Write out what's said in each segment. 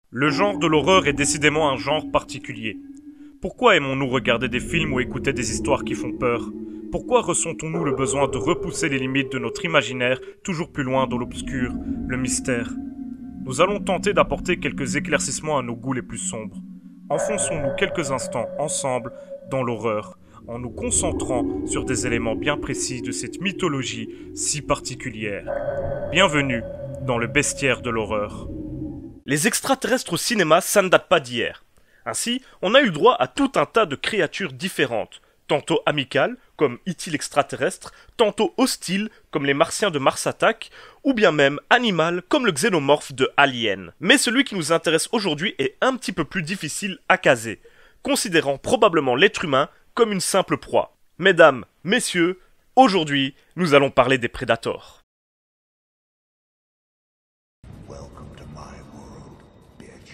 Le genre de l'horreur est décidément un genre particulier. Pourquoi aimons-nous regarder des films ou écouter des histoires qui font peur? Pourquoi ressentons-nous le besoin de repousser les limites de notre imaginaire toujours plus loin dans l'obscur, le mystère? Nous allons tenter d'apporter quelques éclaircissements à nos goûts les plus sombres. Enfonçons-nous quelques instants ensemble dans l'horreur, en nous concentrant sur des éléments bien précis de cette mythologie si particulière. Bienvenue dans le bestiaire de l'horreur. Les extraterrestres au cinéma, ça ne date pas d'hier. Ainsi, on a eu droit à tout un tas de créatures différentes, tantôt amicales, comme E.T. l'extraterrestre, tantôt hostiles, comme les Martiens de Mars Attack, ou bien même animales, comme le xénomorphe de Alien. Mais celui qui nous intéresse aujourd'hui est un petit peu plus difficile à caser, considérant probablement l'être humain comme une simple proie. Mesdames, messieurs, aujourd'hui, nous allons parler des prédateurs. Welcome to my world, bitch.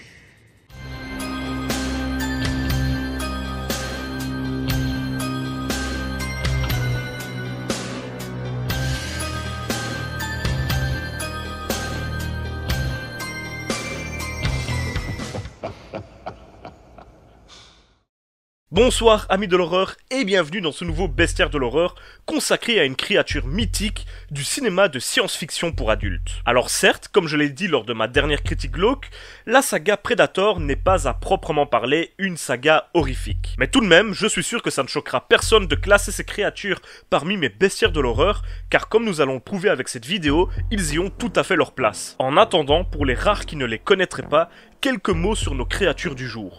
Bonsoir amis de l'horreur et bienvenue dans ce nouveau bestiaire de l'horreur consacré à une créature mythique du cinéma de science-fiction pour adultes. Alors certes, comme je l'ai dit lors de ma dernière critique glauque, la saga Predator n'est pas à proprement parler une saga horrifique. Mais tout de même, je suis sûr que ça ne choquera personne de classer ces créatures parmi mes bestiaires de l'horreur, car comme nous allons le prouver avec cette vidéo, ils y ont tout à fait leur place. En attendant, pour les rares qui ne les connaîtraient pas, quelques mots sur nos créatures du jour.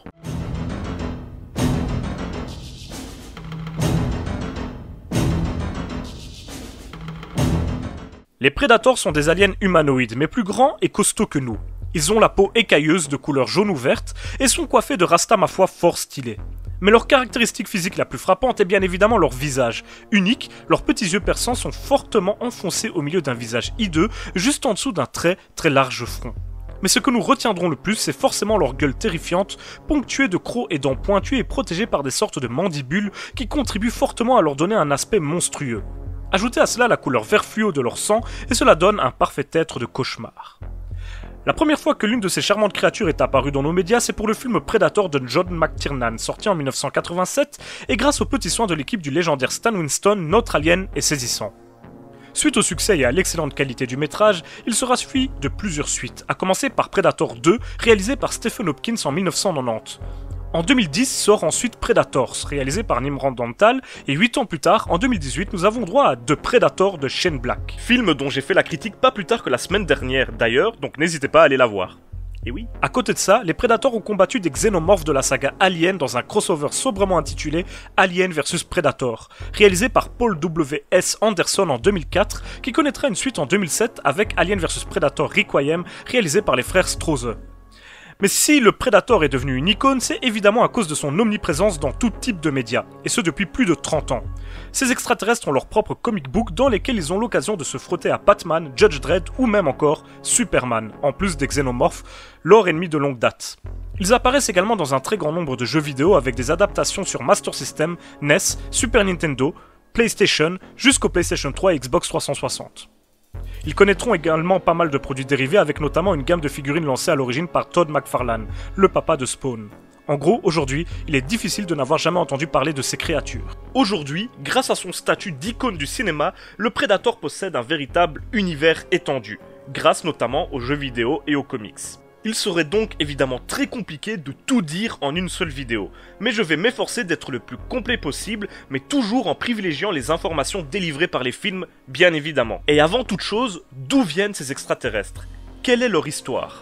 Les prédateurs sont des aliens humanoïdes, mais plus grands et costauds que nous. Ils ont la peau écailleuse de couleur jaune ou verte et sont coiffés de rastas ma foi fort stylés. Mais leur caractéristique physique la plus frappante est bien évidemment leur visage. Unique, leurs petits yeux perçants sont fortement enfoncés au milieu d'un visage hideux, juste en dessous d'un très large front. Mais ce que nous retiendrons le plus, c'est forcément leur gueule terrifiante, ponctuée de crocs et dents pointues et protégée par des sortes de mandibules qui contribuent fortement à leur donner un aspect monstrueux. Ajoutez à cela la couleur vert fluo de leur sang et cela donne un parfait être de cauchemar. La première fois que l'une de ces charmantes créatures est apparue dans nos médias, c'est pour le film Predator de John McTiernan, sorti en 1987, et grâce aux petits soins de l'équipe du légendaire Stan Winston, notre alien est saisissant. Suite au succès et à l'excellente qualité du métrage, il sera suivi de plusieurs suites, à commencer par Predator 2, réalisé par Stephen Hopkins en 1990. En 2010 sort ensuite Predators, réalisé par Nimrod Antal, et 8 ans plus tard, en 2018, nous avons droit à The Predator de Shane Black. Film dont j'ai fait la critique pas plus tard que la semaine dernière d'ailleurs, donc n'hésitez pas à aller la voir. Et oui. À côté de ça, les Predators ont combattu des xénomorphes de la saga Alien dans un crossover sobrement intitulé Alien vs Predator, réalisé par Paul W.S. Anderson en 2004, qui connaîtra une suite en 2007 avec Alien vs Predator Requiem, réalisé par les frères Strauze. Mais si le Predator est devenu une icône, c'est évidemment à cause de son omniprésence dans tout type de médias, et ce depuis plus de 30 ans. Ces extraterrestres ont leur propre comic book dans lesquels ils ont l'occasion de se frotter à Batman, Judge Dredd ou même encore Superman, en plus des xénomorphes, leur ennemi de longue date. Ils apparaissent également dans un très grand nombre de jeux vidéo avec des adaptations sur Master System, NES, Super Nintendo, PlayStation, jusqu'au PlayStation 3 et Xbox 360. Ils connaîtront également pas mal de produits dérivés avec notamment une gamme de figurines lancée à l'origine par Todd McFarlane, le papa de Spawn. En gros, aujourd'hui, il est difficile de n'avoir jamais entendu parler de ces créatures. Aujourd'hui, grâce à son statut d'icône du cinéma, le Predator possède un véritable univers étendu, grâce notamment aux jeux vidéo et aux comics. Il serait donc évidemment très compliqué de tout dire en une seule vidéo, mais je vais m'efforcer d'être le plus complet possible, mais toujours en privilégiant les informations délivrées par les films, bien évidemment. Et avant toute chose, d'où viennent ces extraterrestres? Quelle est leur histoire?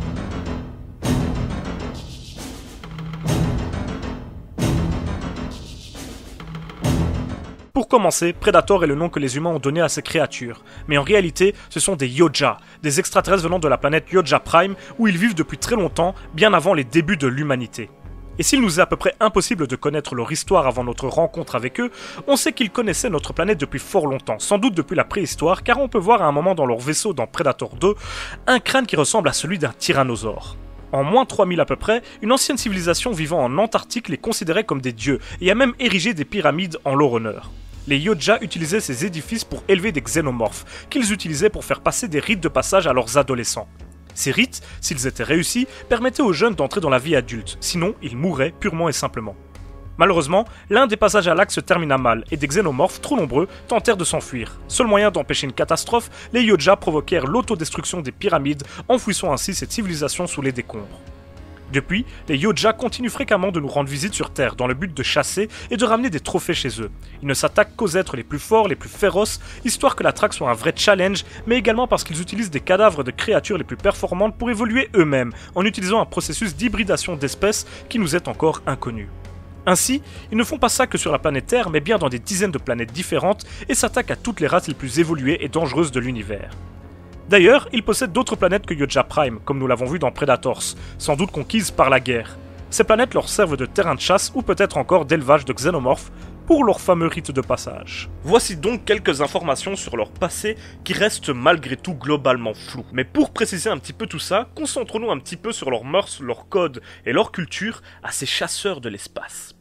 Pour commencer, Predator est le nom que les humains ont donné à ces créatures, mais en réalité, ce sont des Yoja, des extraterrestres venant de la planète Yoja Prime, où ils vivent depuis très longtemps, bien avant les débuts de l'humanité. Et s'il nous est à peu près impossible de connaître leur histoire avant notre rencontre avec eux, on sait qu'ils connaissaient notre planète depuis fort longtemps, sans doute depuis la préhistoire, car on peut voir à un moment dans leur vaisseau dans Predator 2, un crâne qui ressemble à celui d'un tyrannosaure. En moins 3000 à peu près, une ancienne civilisation vivant en Antarctique les considérait comme des dieux, et a même érigé des pyramides en leur honneur. Les Yoja utilisaient ces édifices pour élever des xénomorphes, qu'ils utilisaient pour faire passer des rites de passage à leurs adolescents. Ces rites, s'ils étaient réussis, permettaient aux jeunes d'entrer dans la vie adulte, sinon ils mourraient purement et simplement. Malheureusement, l'un des passages à l'acte se termina mal, et des xénomorphes trop nombreux tentèrent de s'enfuir. Seul moyen d'empêcher une catastrophe, les Yoja provoquèrent l'autodestruction des pyramides, enfouissant ainsi cette civilisation sous les décombres. Depuis, les Yoja continuent fréquemment de nous rendre visite sur Terre dans le but de chasser et de ramener des trophées chez eux. Ils ne s'attaquent qu'aux êtres les plus forts, les plus féroces, histoire que la traque soit un vrai challenge, mais également parce qu'ils utilisent des cadavres de créatures les plus performantes pour évoluer eux-mêmes, en utilisant un processus d'hybridation d'espèces qui nous est encore inconnu. Ainsi, ils ne font pas ça que sur la planète Terre, mais bien dans des dizaines de planètes différentes et s'attaquent à toutes les races les plus évoluées et dangereuses de l'univers. D'ailleurs, ils possèdent d'autres planètes que Yoja Prime, comme nous l'avons vu dans Predators, sans doute conquises par la guerre. Ces planètes leur servent de terrain de chasse ou peut-être encore d'élevage de xénomorphes pour leur fameux rite de passage. Voici donc quelques informations sur leur passé qui restent malgré tout globalement floues. Mais pour préciser un petit peu tout ça, concentrons-nous un petit peu sur leurs mœurs, leurs codes et leur culture à ces chasseurs de l'espace.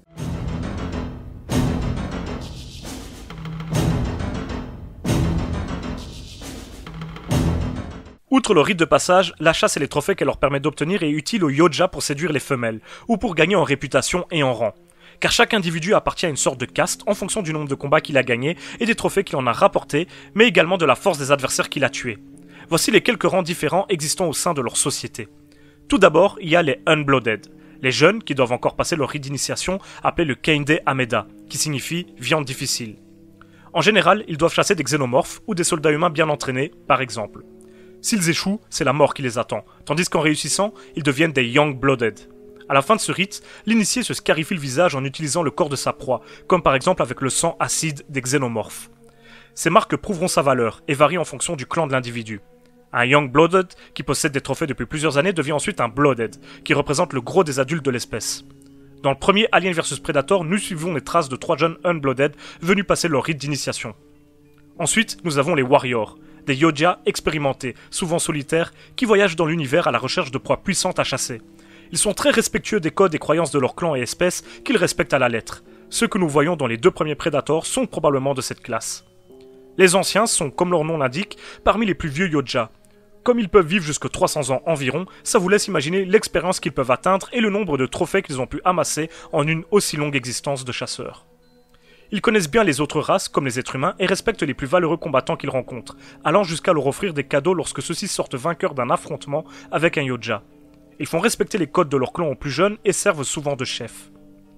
Outre le rite de passage, la chasse et les trophées qu'elle leur permet d'obtenir est utile aux Yoja pour séduire les femelles, ou pour gagner en réputation et en rang. Car chaque individu appartient à une sorte de caste en fonction du nombre de combats qu'il a gagnés et des trophées qu'il en a rapportés, mais également de la force des adversaires qu'il a tués. Voici les quelques rangs différents existant au sein de leur société. Tout d'abord, il y a les Unblooded, les jeunes qui doivent encore passer leur rite d'initiation appelé le Kainde Ameda, qui signifie viande difficile. En général, ils doivent chasser des xénomorphes ou des soldats humains bien entraînés, par exemple. S'ils échouent, c'est la mort qui les attend, tandis qu'en réussissant, ils deviennent des Young-Blooded. À la fin de ce rite, l'initié se scarifie le visage en utilisant le corps de sa proie, comme par exemple avec le sang acide des xénomorphes. Ces marques prouveront sa valeur et varient en fonction du clan de l'individu. Un Young-Blooded, qui possède des trophées depuis plusieurs années, devient ensuite un Blooded, qui représente le gros des adultes de l'espèce. Dans le premier Alien vs Predator, nous suivons les traces de 3 jeunes Unblooded venus passer leur rite d'initiation. Ensuite, nous avons les Warriors, des Yoja expérimentés, souvent solitaires, qui voyagent dans l'univers à la recherche de proies puissantes à chasser. Ils sont très respectueux des codes et croyances de leur clan et espèces qu'ils respectent à la lettre. Ceux que nous voyons dans les 2 premiers Predators sont probablement de cette classe. Les anciens sont, comme leur nom l'indique, parmi les plus vieux Yoja. Comme ils peuvent vivre jusqu'à 300 ans environ, ça vous laisse imaginer l'expérience qu'ils peuvent atteindre et le nombre de trophées qu'ils ont pu amasser en une aussi longue existence de chasseurs. Ils connaissent bien les autres races, comme les êtres humains, et respectent les plus valeureux combattants qu'ils rencontrent, allant jusqu'à leur offrir des cadeaux lorsque ceux-ci sortent vainqueurs d'un affrontement avec un Yoja. Ils font respecter les codes de leur clan aux plus jeunes et servent souvent de chefs.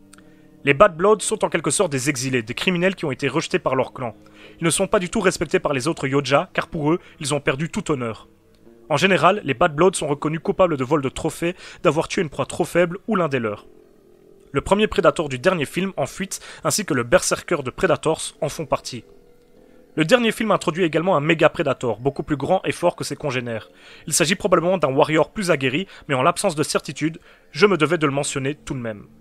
Les Bad Bloods sont en quelque sorte des exilés, des criminels qui ont été rejetés par leur clan. Ils ne sont pas du tout respectés par les autres Yoja, car pour eux, ils ont perdu tout honneur. En général, les Bad Bloods sont reconnus coupables de vol de trophées, d'avoir tué une proie trop faible ou l'un des leurs. Le premier Predator du dernier film en fuite, ainsi que le Berserker de Predators en font partie. Le dernier film introduit également un méga Predator, beaucoup plus grand et fort que ses congénères. Il s'agit probablement d'un warrior plus aguerri, mais en l'absence de certitude, je me devais de le mentionner tout de même.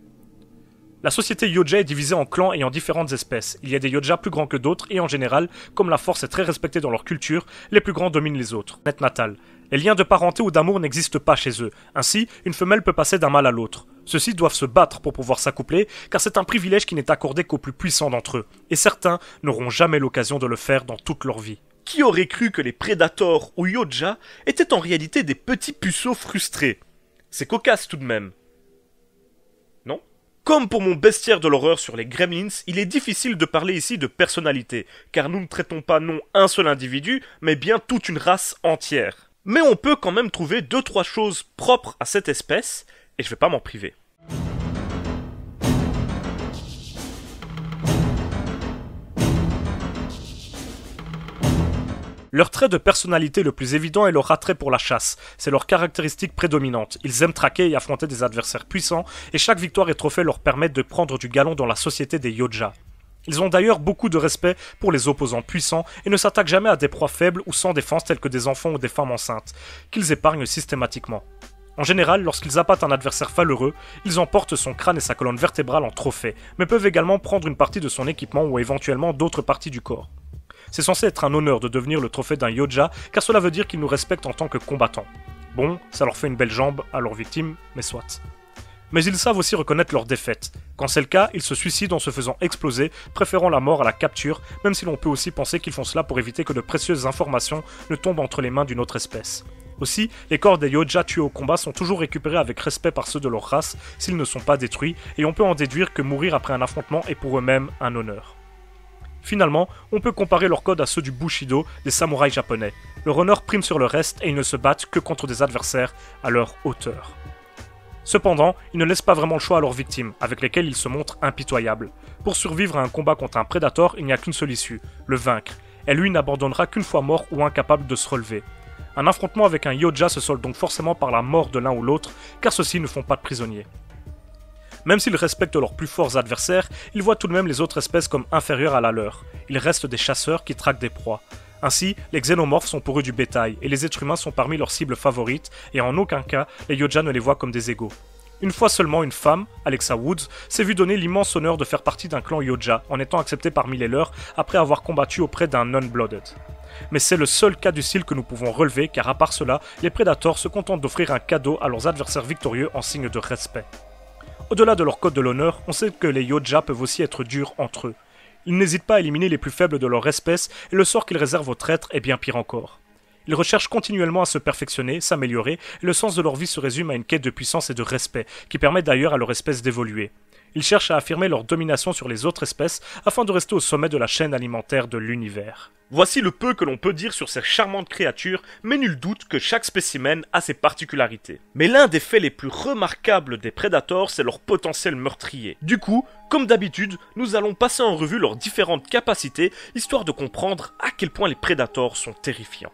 La société Yoja est divisée en clans ayant différentes espèces. Il y a des Yoja plus grands que d'autres, et en général, comme la force est très respectée dans leur culture, les plus grands dominent les autres. Net natal. Les liens de parenté ou d'amour n'existent pas chez eux. Ainsi, une femelle peut passer d'un mâle à l'autre. Ceux-ci doivent se battre pour pouvoir s'accoupler, car c'est un privilège qui n'est accordé qu'aux plus puissants d'entre eux, et certains n'auront jamais l'occasion de le faire dans toute leur vie. Qui aurait cru que les Predators ou Yoja étaient en réalité des petits puceaux frustrés? C'est cocasse tout de même. Non? Comme pour mon bestiaire de l'horreur sur les Gremlins, il est difficile de parler ici de personnalité, car nous ne traitons pas non un seul individu, mais bien toute une race entière. Mais on peut quand même trouver 2-3 choses propres à cette espèce, et je vais pas m'en priver. Leur trait de personnalité le plus évident est leur attrait pour la chasse. C'est leur caractéristique prédominante. Ils aiment traquer et affronter des adversaires puissants, et chaque victoire et trophée leur permettent de prendre du galon dans la société des Yoja. Ils ont d'ailleurs beaucoup de respect pour les opposants puissants et ne s'attaquent jamais à des proies faibles ou sans défense telles que des enfants ou des femmes enceintes, qu'ils épargnent systématiquement. En général, lorsqu'ils abattent un adversaire valeureux, ils emportent son crâne et sa colonne vertébrale en trophée, mais peuvent également prendre une partie de son équipement ou éventuellement d'autres parties du corps. C'est censé être un honneur de devenir le trophée d'un Yoja, car cela veut dire qu'ils nous respectent en tant que combattants. Bon, ça leur fait une belle jambe à leur victime, mais soit. Mais ils savent aussi reconnaître leur défaite. Quand c'est le cas, ils se suicident en se faisant exploser, préférant la mort à la capture, même si l'on peut aussi penser qu'ils font cela pour éviter que de précieuses informations ne tombent entre les mains d'une autre espèce. Aussi, les corps des Yoja tués au combat sont toujours récupérés avec respect par ceux de leur race s'ils ne sont pas détruits, et on peut en déduire que mourir après un affrontement est pour eux-mêmes un honneur. Finalement, on peut comparer leur code à ceux du Bushido, des samouraïs japonais. Leur honneur prime sur le reste et ils ne se battent que contre des adversaires à leur hauteur. Cependant, ils ne laissent pas vraiment le choix à leurs victimes, avec lesquelles ils se montrent impitoyables. Pour survivre à un combat contre un prédateur, il n'y a qu'une seule issue, le vaincre. Et lui n'abandonnera qu'une fois mort ou incapable de se relever. Un affrontement avec un Yoja se solde donc forcément par la mort de l'un ou l'autre, car ceux-ci ne font pas de prisonniers. Même s'ils respectent leurs plus forts adversaires, ils voient tout de même les autres espèces comme inférieures à la leur. Ils restent des chasseurs qui traquent des proies. Ainsi, les xénomorphes sont pour eux du bétail, et les êtres humains sont parmi leurs cibles favorites, et en aucun cas, les Yoja ne les voient comme des égaux. Une fois seulement, une femme, Alexa Woods, s'est vue donner l'immense honneur de faire partie d'un clan Yoja, en étant acceptée parmi les leurs après avoir combattu auprès d'un non-blooded. Mais c'est le seul cas du style que nous pouvons relever, car à part cela, les prédateurs se contentent d'offrir un cadeau à leurs adversaires victorieux en signe de respect. Au-delà de leur code de l'honneur, on sait que les Yoja peuvent aussi être durs entre eux. Ils n'hésitent pas à éliminer les plus faibles de leur espèce, et le sort qu'ils réservent aux traîtres est bien pire encore. Ils recherchent continuellement à se perfectionner, s'améliorer, et le sens de leur vie se résume à une quête de puissance et de respect, qui permet d'ailleurs à leur espèce d'évoluer. Ils cherchent à affirmer leur domination sur les autres espèces afin de rester au sommet de la chaîne alimentaire de l'univers. Voici le peu que l'on peut dire sur ces charmantes créatures, mais nul doute que chaque spécimen a ses particularités. Mais l'un des faits les plus remarquables des prédateurs, c'est leur potentiel meurtrier. Du coup, comme d'habitude, nous allons passer en revue leurs différentes capacités, histoire de comprendre à quel point les prédateurs sont terrifiants.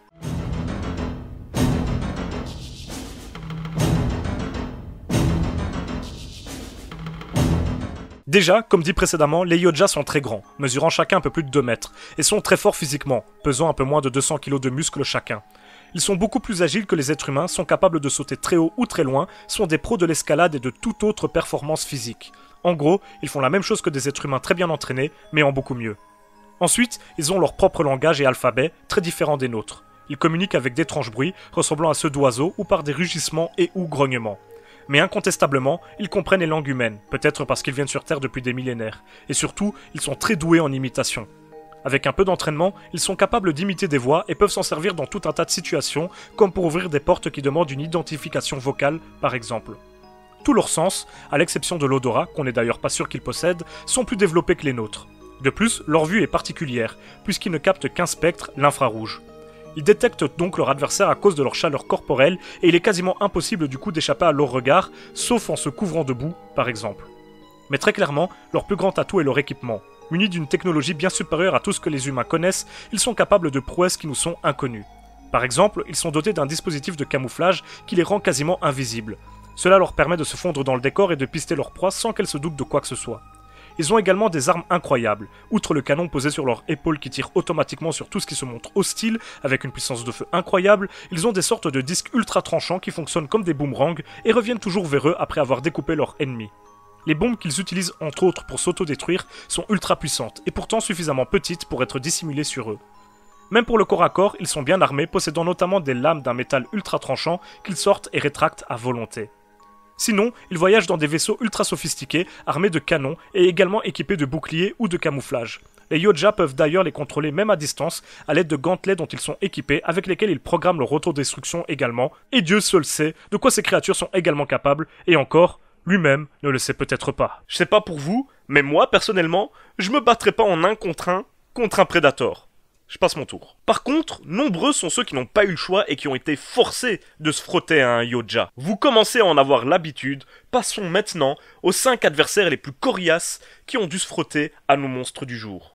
Déjà, comme dit précédemment, les Yoja sont très grands, mesurant chacun un peu plus de 2 mètres, et sont très forts physiquement, pesant un peu moins de 200 kg de muscles chacun. Ils sont beaucoup plus agiles que les êtres humains, sont capables de sauter très haut ou très loin, sont des pros de l'escalade et de toute autre performance physique. En gros, ils font la même chose que des êtres humains très bien entraînés, mais en beaucoup mieux. Ensuite, ils ont leur propre langage et alphabet, très différents des nôtres. Ils communiquent avec d'étranges bruits, ressemblant à ceux d'oiseaux ou par des rugissements et ou grognements. Mais incontestablement, ils comprennent les langues humaines, peut-être parce qu'ils viennent sur Terre depuis des millénaires. Et surtout, ils sont très doués en imitation. Avec un peu d'entraînement, ils sont capables d'imiter des voix et peuvent s'en servir dans tout un tas de situations, comme pour ouvrir des portes qui demandent une identification vocale, par exemple. Tous leurs sens, à l'exception de l'odorat, qu'on n'est d'ailleurs pas sûr qu'ils possèdent, sont plus développés que les nôtres. De plus, leur vue est particulière, puisqu'ils ne captent qu'un spectre, l'infrarouge. Ils détectent donc leur adversaire à cause de leur chaleur corporelle et il est quasiment impossible du coup d'échapper à leur regard, sauf en se couvrant de boue, par exemple. Mais très clairement, leur plus grand atout est leur équipement. Munis d'une technologie bien supérieure à tout ce que les humains connaissent, ils sont capables de prouesses qui nous sont inconnues. Par exemple, ils sont dotés d'un dispositif de camouflage qui les rend quasiment invisibles. Cela leur permet de se fondre dans le décor et de pister leur proie sans qu'elles se doutent de quoi que ce soit. Ils ont également des armes incroyables. Outre le canon posé sur leur épaule qui tire automatiquement sur tout ce qui se montre hostile, avec une puissance de feu incroyable, ils ont des sortes de disques ultra tranchants qui fonctionnent comme des boomerangs et reviennent toujours vers eux après avoir découpé leur ennemi. Les bombes qu'ils utilisent entre autres pour s'autodétruire sont ultra puissantes et pourtant suffisamment petites pour être dissimulées sur eux. Même pour le corps à corps, ils sont bien armés, possédant notamment des lames d'un métal ultra tranchant qu'ils sortent et rétractent à volonté. Sinon, ils voyagent dans des vaisseaux ultra sophistiqués, armés de canons et également équipés de boucliers ou de camouflage. Les Yoja peuvent d'ailleurs les contrôler même à distance, à l'aide de gantelets dont ils sont équipés, avec lesquels ils programment leur autodestruction également, et Dieu seul sait de quoi ces créatures sont également capables, et encore, lui-même ne le sait peut-être pas. Je sais pas pour vous, mais moi, personnellement, je me battrais pas en 1 contre un prédateur. Je passe mon tour. Par contre, nombreux sont ceux qui n'ont pas eu le choix et qui ont été forcés de se frotter à un Yoja. Vous commencez à en avoir l'habitude, passons maintenant aux 5 adversaires les plus coriaces qui ont dû se frotter à nos monstres du jour.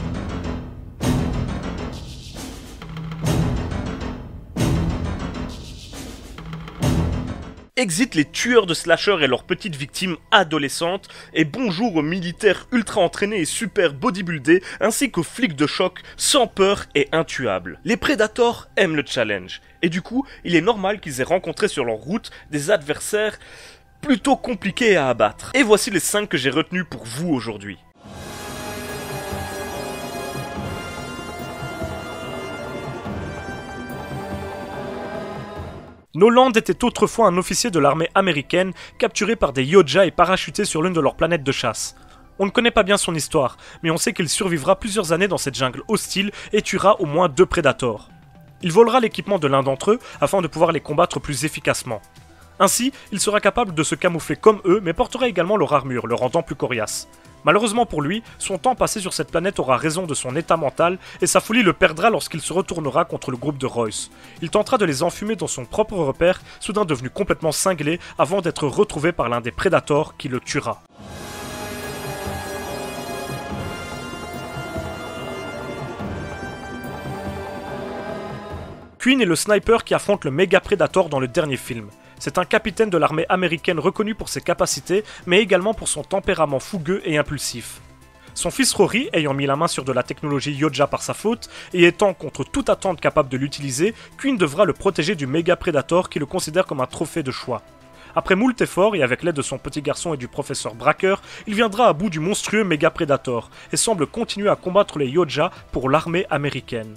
Exit les tueurs de slashers et leurs petites victimes adolescentes, et bonjour aux militaires ultra entraînés et super bodybuildés, ainsi qu'aux flics de choc sans peur et intuables. Les prédateurs aiment le challenge, et du coup, il est normal qu'ils aient rencontré sur leur route des adversaires plutôt compliqués à abattre. Et voici les 5 que j'ai retenus pour vous aujourd'hui. Noland était autrefois un officier de l'armée américaine, capturé par des Yoja et parachuté sur l'une de leurs planètes de chasse. On ne connaît pas bien son histoire, mais on sait qu'il survivra plusieurs années dans cette jungle hostile et tuera au moins 2 prédateurs. Il volera l'équipement de l'un d'entre eux afin de pouvoir les combattre plus efficacement. Ainsi, il sera capable de se camoufler comme eux, mais portera également leur armure, le rendant plus coriace. Malheureusement pour lui, son temps passé sur cette planète aura raison de son état mental, et sa folie le perdra lorsqu'il se retournera contre le groupe de Royce. Il tentera de les enfumer dans son propre repère, soudain devenu complètement cinglé, avant d'être retrouvé par l'un des Predators qui le tuera. Queen est le sniper qui affronte le méga Predator dans le dernier film. C'est un capitaine de l'armée américaine reconnu pour ses capacités, mais également pour son tempérament fougueux et impulsif. Son fils Rory, ayant mis la main sur de la technologie Yoja par sa faute, et étant contre toute attente capable de l'utiliser, Queen devra le protéger du méga Predator qui le considère comme un trophée de choix. Après moult efforts, et avec l'aide de son petit garçon et du professeur Bracker, il viendra à bout du monstrueux méga Predator, et semble continuer à combattre les Yoja pour l'armée américaine.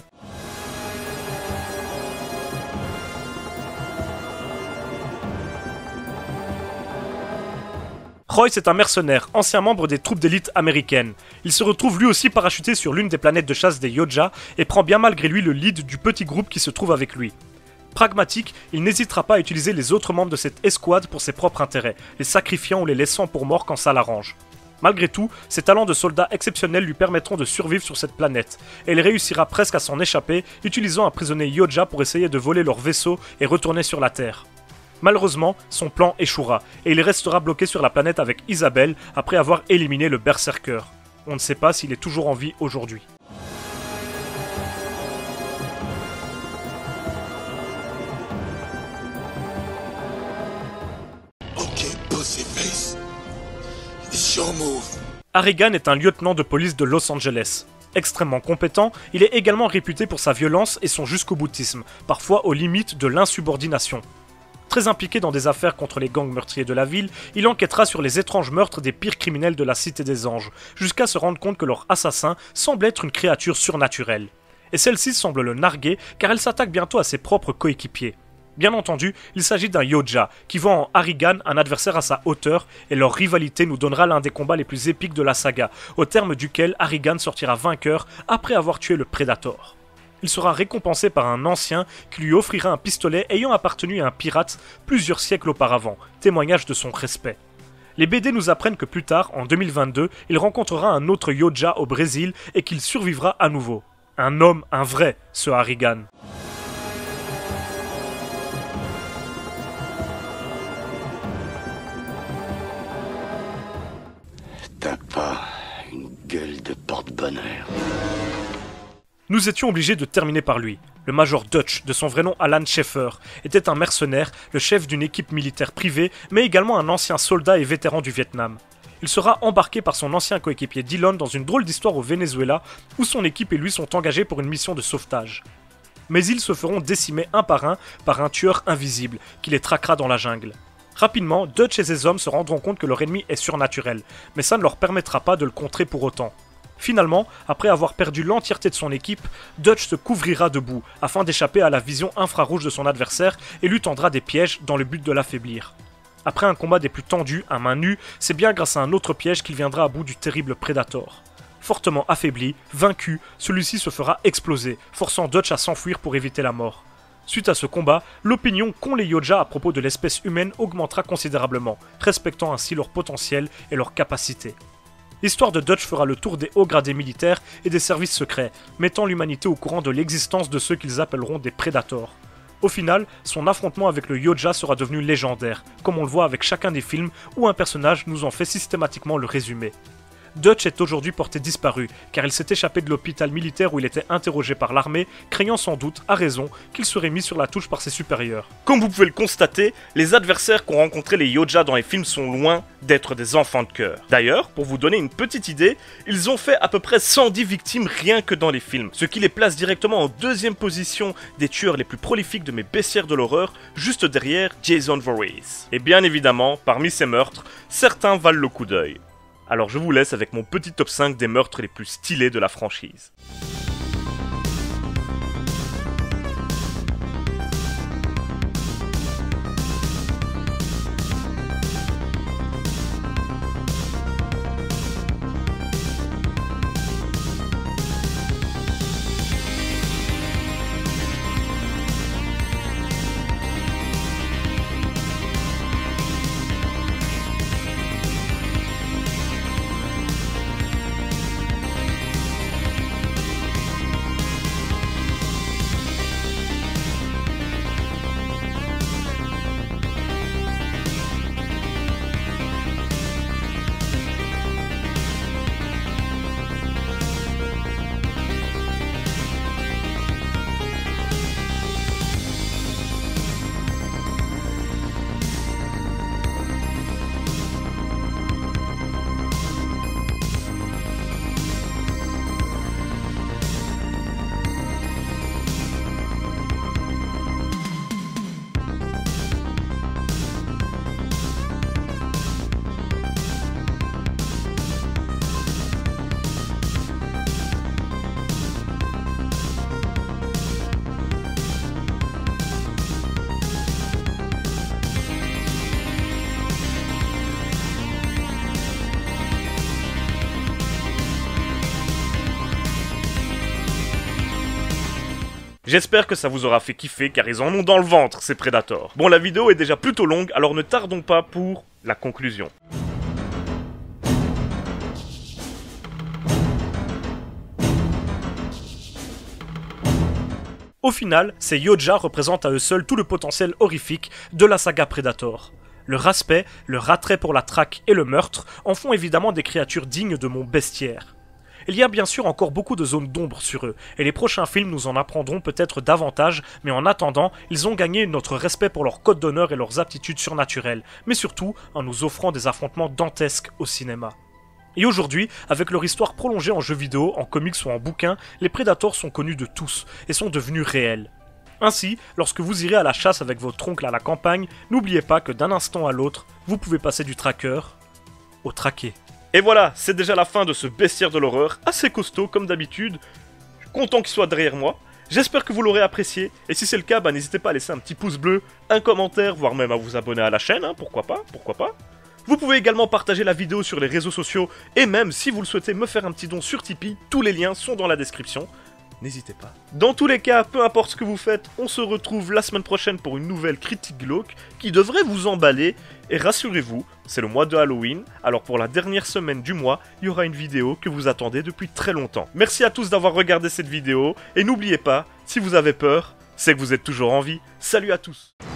Royce est un mercenaire, ancien membre des troupes d'élite américaines. Il se retrouve lui aussi parachuté sur l'une des planètes de chasse des Yoja et prend bien malgré lui le lead du petit groupe qui se trouve avec lui. Pragmatique, il n'hésitera pas à utiliser les autres membres de cette escouade pour ses propres intérêts, les sacrifiant ou les laissant pour morts quand ça l'arrange. Malgré tout, ses talents de soldat exceptionnels lui permettront de survivre sur cette planète, et il réussira presque à s'en échapper, utilisant un prisonnier Yoja pour essayer de voler leur vaisseau et retourner sur la Terre. Malheureusement, son plan échouera, et il restera bloqué sur la planète avec Isabelle après avoir éliminé le Berserker. On ne sait pas s'il est toujours en vie aujourd'hui. Okay, pussyface. It's your move. Harrigan est un lieutenant de police de Los Angeles. Extrêmement compétent, il est également réputé pour sa violence et son jusqu'au-boutisme, parfois aux limites de l'insubordination. Très impliqué dans des affaires contre les gangs meurtriers de la ville, il enquêtera sur les étranges meurtres des pires criminels de la Cité des Anges, jusqu'à se rendre compte que leur assassin semble être une créature surnaturelle. Et celle-ci semble le narguer car elle s'attaque bientôt à ses propres coéquipiers. Bien entendu, il s'agit d'un Yoja, qui voit en Harrigan un adversaire à sa hauteur, et leur rivalité nous donnera l'un des combats les plus épiques de la saga, au terme duquel Harrigan sortira vainqueur après avoir tué le Predator. Il sera récompensé par un ancien qui lui offrira un pistolet ayant appartenu à un pirate plusieurs siècles auparavant, témoignage de son respect. Les BD nous apprennent que plus tard, en 2022, il rencontrera un autre Yoja au Brésil et qu'il survivra à nouveau. Un homme, un vrai, ce Harrigan. T'as pas une gueule de porte-bonheur. Nous étions obligés de terminer par lui. Le Major Dutch, de son vrai nom Alan Schaeffer, était un mercenaire, le chef d'une équipe militaire privée, mais également un ancien soldat et vétéran du Vietnam. Il sera embarqué par son ancien coéquipier Dillon dans une drôle d'histoire au Venezuela, où son équipe et lui sont engagés pour une mission de sauvetage. Mais ils se feront décimer un par un tueur invisible, qui les traquera dans la jungle. Rapidement, Dutch et ses hommes se rendront compte que leur ennemi est surnaturel, mais ça ne leur permettra pas de le contrer pour autant. Finalement, après avoir perdu l'entièreté de son équipe, Dutch se couvrira de boue afin d'échapper à la vision infrarouge de son adversaire et lui tendra des pièges dans le but de l'affaiblir. Après un combat des plus tendus, à main nue, c'est bien grâce à un autre piège qu'il viendra à bout du terrible Predator. Fortement affaibli, vaincu, celui-ci se fera exploser, forçant Dutch à s'enfuir pour éviter la mort. Suite à ce combat, l'opinion qu'ont les Yoja à propos de l'espèce humaine augmentera considérablement, respectant ainsi leur potentiel et leurs capacités. L'histoire de Dutch fera le tour des hauts gradés militaires et des services secrets, mettant l'humanité au courant de l'existence de ceux qu'ils appelleront des Predators. Au final, son affrontement avec le Yoja sera devenu légendaire, comme on le voit avec chacun des films où un personnage nous en fait systématiquement le résumé. Dutch est aujourd'hui porté disparu, car il s'est échappé de l'hôpital militaire où il était interrogé par l'armée, craignant sans doute, à raison, qu'il serait mis sur la touche par ses supérieurs. Comme vous pouvez le constater, les adversaires qu'ont rencontrés les Yoja dans les films sont loin d'être des enfants de cœur. D'ailleurs, pour vous donner une petite idée, ils ont fait à peu près 110 victimes rien que dans les films, ce qui les place directement en deuxième position des tueurs les plus prolifiques de mes baissières de l'horreur, juste derrière Jason Voorhees. Et bien évidemment, parmi ces meurtres, certains valent le coup d'œil. Alors je vous laisse avec mon petit top 5 des meurtres les plus stylés de la franchise. J'espère que ça vous aura fait kiffer car ils en ont dans le ventre ces prédateurs. Bon, la vidéo est déjà plutôt longue, alors ne tardons pas pour la conclusion. Au final, ces Yoja représentent à eux seuls tout le potentiel horrifique de la saga Predator. Leur aspect, leur attrait pour la traque et le meurtre en font évidemment des créatures dignes de mon bestiaire. Il y a bien sûr encore beaucoup de zones d'ombre sur eux, et les prochains films nous en apprendront peut-être davantage, mais en attendant, ils ont gagné notre respect pour leur code d'honneur et leurs aptitudes surnaturelles, mais surtout en nous offrant des affrontements dantesques au cinéma. Et aujourd'hui, avec leur histoire prolongée en jeux vidéo, en comics ou en bouquins, les Predators sont connus de tous et sont devenus réels. Ainsi, lorsque vous irez à la chasse avec votre oncle à la campagne, n'oubliez pas que d'un instant à l'autre, vous pouvez passer du tracker au traqué. Et voilà, c'est déjà la fin de ce bestiaire de l'horreur, assez costaud comme d'habitude. Je suis content qu'il soit derrière moi. J'espère que vous l'aurez apprécié, et si c'est le cas, n'hésitez pas à laisser un petit pouce bleu, un commentaire, voire même à vous abonner à la chaîne, pourquoi pas. Vous pouvez également partager la vidéo sur les réseaux sociaux, et même si vous le souhaitez me faire un petit don sur Tipeee, tous les liens sont dans la description. N'hésitez pas. Dans tous les cas, peu importe ce que vous faites, on se retrouve la semaine prochaine pour une nouvelle critique glauque qui devrait vous emballer. Et rassurez-vous, c'est le mois de Halloween, alors pour la dernière semaine du mois, il y aura une vidéo que vous attendez depuis très longtemps. Merci à tous d'avoir regardé cette vidéo, et n'oubliez pas, si vous avez peur, c'est que vous êtes toujours en vie. Salut à tous!